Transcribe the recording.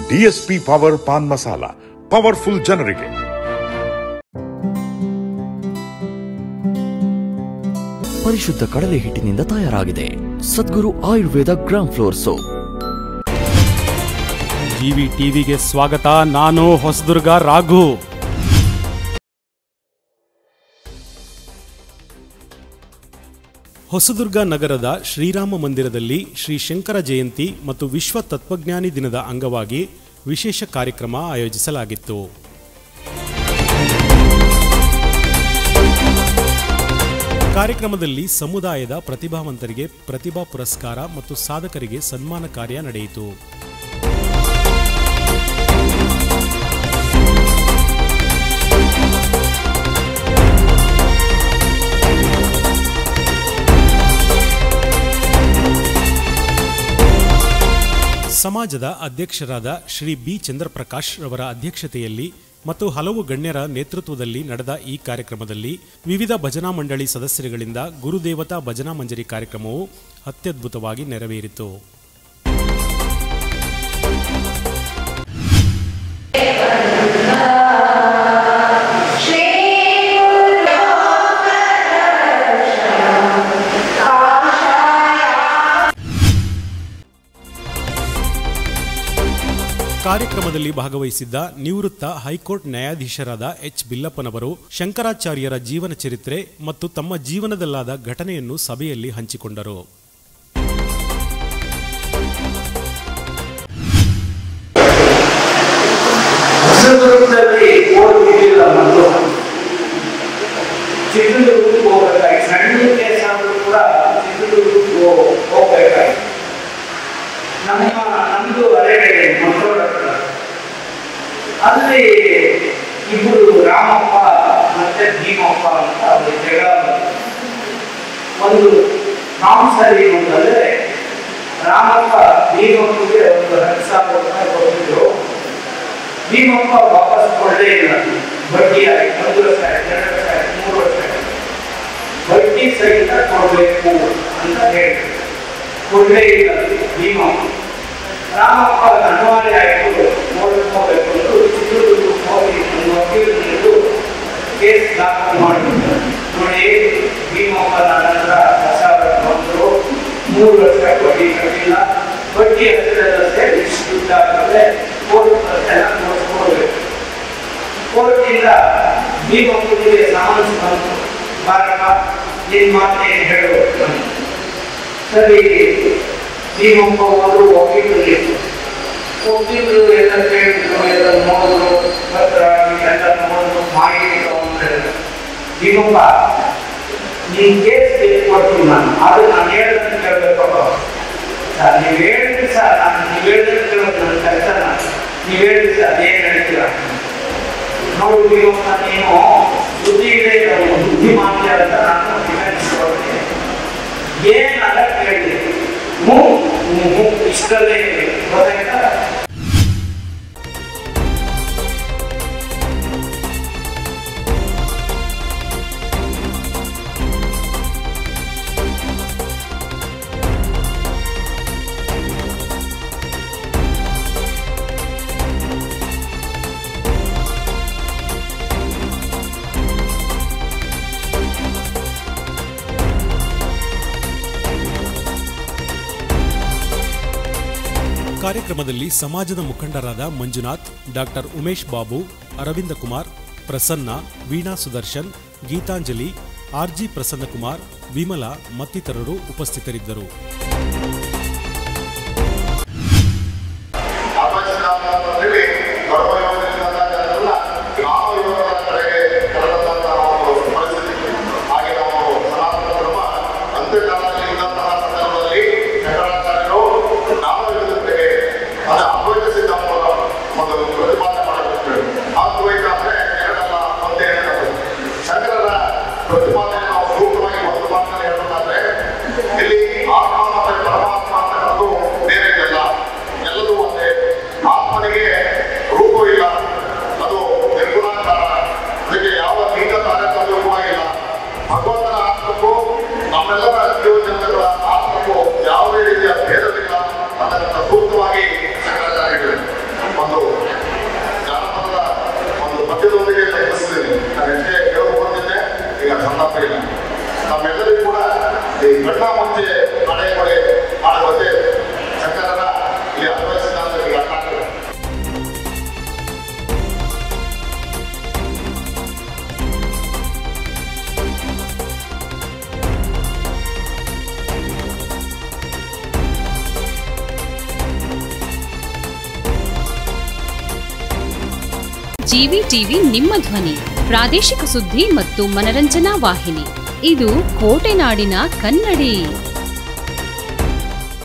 DSP Power paan masala, powerful ಜನರಿಗೆ. ಪರಿಶುದ್ಧ ಕಡಲೆ ಹಿಟ್ಟಿನಿಂದ ತಯಾರಾಗಿದೆ Sadguru Ayurveda gram flour soap. GV ಟಿವಿಗೆ ಸ್ವಾಗತ. ನಾನು ಹೊಸದುರ್ಗ ರಾಘು. ಹೊಸದುರ್ಗ ನಗರದ ಶ್ರೀರಾಮ ಮಂದಿರದಲ್ಲಿ ಶ್ರೀ ಶಂಕರ ಜಯಂತಿ ಮತ್ತು ವಿಶ್ವ ತತ್ವಜ್ಞಾನಿ ದಿನದ ಅಂಗವಾಗಿ ವಿಶೇಷ ಕಾರ್ಯಕ್ರಮ ಆಯೋಜಿಸಲಾಗಿತ್ತು. ಕಾರ್ಯಕ್ರಮದಲ್ಲಿ ಸಮುದಾಯದ ಪ್ರತಿಭಾವಂತರಿಗೆ ಪ್ರತಿಭಾ ಪುರಸ್ಕಾರ ಮತ್ತು ಸಾಧಕರಿಗೆ ಸನ್ಮಾನ ಕಾರ್ಯ ನಡೆಯಿತು. ಸಮಾಜದ ಅಧ್ಯಕ್ಷರಾದ ಶ್ರೀ ಬಿ ಚಂದ್ರಪ್ರಕಾಶ್ ರವರ ಅಧ್ಯಕ್ಷತೆಯಲ್ಲಿ ಮತ್ತು ಹಲವು ಗಣ್ಯರ ನೇತೃತ್ವದಲ್ಲಿ ನಡೆದ ಈ ಕಾರ್ಯಕ್ರಮದಲ್ಲಿ ವಿವಿಧ ಭಜನಾ ಮಂಡಳಿ ಸದಸ್ಯರುಗಳಿಂದ ಗುರುದೇವತಾ ಭಜನಾ ಮಂಜರಿ ಕಾರ್ಯಕ್ರಮವು ಅತ್ಯದ್ಭುತವಾಗಿ ನೆರವೇರಿತು. ಕಾರ್ಯಕ್ರಮದಲ್ಲಿ ಭಾಗವಹಿಸಿದ್ದ ನಿವೃತ್ತ ಹೈಕೋರ್ಟ್ ನ್ಯಾಯಾಧೀಶರಾದ ಎಚ್ ಬಿಲ್ಲಪ್ಪನವರು ಶಂಕರಾಚಾರ್ಯರ ಜೀವನ ಚರಿತ್ರೆ ಮತ್ತು ತಮ್ಮ ಜೀವನದಲ್ಲಾದ ಘಟನೆಯನ್ನು ಸಭೆಯಲ್ಲಿ ಹಂಚಿಕೊಂಡರು. ನಮ್ದು ಅರೆಡೆ ಅಲ್ಲಿ ಇಬ್ಬರು ರಾಮಪ್ಪ ಮತ್ತೆ ಭೀಮಪ್ಪ ಅಂತ ಅವ್ರ ಜಗಳ. ಒಂದು ಮಾಂಸರಿ ಅಂತಂದ್ರೆ ರಾಮಪ್ಪ ಭೀಮಪ್ಪಗೆ ಒಂದು 10,000 ರೂಪಾಯಿ ಕೊಟ್ಟಿದ್ರು. ಭೀಮಪ್ಪ ವಾಪಸ್ ಕೊಡಲೇ ಇಲ್ಲ. ಬಡ್ಡಿ ಆಗಿ 1 ವರ್ಷ ಆಯ್ತು, 2 ವರ್ಷ ಆಯ್ತು, 3 ವರ್ಷ ಆಯ್ತು, ಬಡ್ಡಿ ಸಹಿತ ಕೊಡಬೇಕು ಅಂತ ಹೇಳಿದ್ರು. ಕೊಡಲೇ ಇಲ್ಲ ಭೀಮಪ್ಪ. ರಾಮಪ್ಪ ಅನಿವಾರ್ಯ ಆಯಿತು, ನೋಡ್ಕೋಬೇಕು ಅಂತ ಚಿತ್ರದುರ್ಗ ಹೋಗಿ ವಕೀಲರು ಕೇಸ್ ದಾಖಲು ಮಾಡಿದ್ರು. ನೋಡಿ, ಭೀಮಪ್ಪ ನಂತರ 10,000 ಬಂದರು, 3 ವರ್ಷ ಬಡ್ಡಿ ಕಟ್ಟಿಲ್ಲ, ಬಡ್ಡಿ ಹತ್ತಿರದ ಸೇರಿ ಇಷ್ಟು ದುಡ್ಡಾಗದೆ ಕೋರ್ಟ್ ಎಲ್ಲ ನೋಡ್ಕೋಬೇಕು. ಕೋರ್ಟಿಂದ ಭೀಮಪ್ಪನಿಗೆ ಸಮನ್ಸ್ ಬಂತು, ಬಾರಪ್ಪ ನಿನ್ನ ಮಾತೇನು ಹೇಳಬೇಕು. ಸರಿ, ಭೀಮಪ್ಪ ಹೋದ್ರು, ವಕೀಲರು ಎಲ್ಲ ಕೇಳಿದ್ರು, ಎಲ್ಲ ನೋಡಿದ್ರು, ಪತ್ರ ಎಲ್ಲ ನೋಡಿದ್ರು, ಮಾಹಿತಿ ತಗೊಂಡ್ರು. ಭೀಮಪ್ಪ ನೀನ್ ಕೇಸ್ ಕೊಡ್ತೀನಿ ನಾನು, ಆದ್ರೆ ನಾನು ಹೇಳ್ದಂತ ಕೇಳಬೇಕು ಸರ್. ನೀವು ಹೇಳಿದ್ರಿ ಸರ್, ನೀವು ಹೇಳ್ದಂತ ಕೇಳೋದು ನನ್ನ ಕೆಲಸ. ನೀವು ಹೇಳಿದ್ರಿ ಸರ್, ಅದೇನು ಹೇಳ್ತೀರ ನೋಡಿ ಭೀಮಪ್ಪ, ನೀನು ಬುದ್ಧಿ ಇದೆ, ಬುದ್ಧಿ ಮಾಡ್ತೀಯ ಅಂತ ನಾನು ಡಿಫೆನ್ಸ್ ಕೊಡ್ತೀನಿ. ಏನಾಗ ಕೇಳಿ ಇಷ್ಟಲ್ಲೇ ಗೊತ್ತಾಯ್ತಾ. ಕಾರ್ಯಕ್ರಮದಲ್ಲಿ ಸಮಾಜದ ಮುಖಂಡರಾದ ಮಂಜುನಾಥ್, ಡಾಕ್ಟರ್ ಉಮೇಶ್ ಬಾಬು, ಅರವಿಂದ ಕುಮಾರ್, ಪ್ರಸನ್ನ, ವೀಣಾ ಸುದರ್ಶನ್, ಗೀತಾಂಜಲಿ, ಆರ್ಜಿ ಪ್ರಸನ್ನಕುಮಾರ್, ವಿಮಲಾ ಮತ್ತಿತರರು ಉಪಸ್ಥಿತರಿದ್ದರು. ಆತ್ಮ ಮತ್ತು ಪರಮಾತ್ಮ ಅನ್ನೋದು ಬೇರೆ ಇಲ್ಲ, ಎಲ್ಲದೂ ಒಂದೇ. ಆತ್ಮನಿಗೆ ಮುಂಚೆ ಮಳೆ ಕೊಡೆ ಭಾಳ ಗೊತ್ತೇ ಸರ್ಕಾರದ ಇಲ್ಲಿ ಅನ್ವಯಿಸಿದ ಅರ್ಥ ಆಗ್ತದೆ. ಜಿವಿ ಟಿವಿ ನಿಮ್ಮ ಧ್ವನಿ, ಪ್ರಾದೇಶಿಕ ಸುದ್ದಿ ಮತ್ತು ಮನರಂಜನಾ ವಾಹಿನಿ. ಇದು ಕೋಟೆನಾಡಿನ ಕನ್ನಡಿ.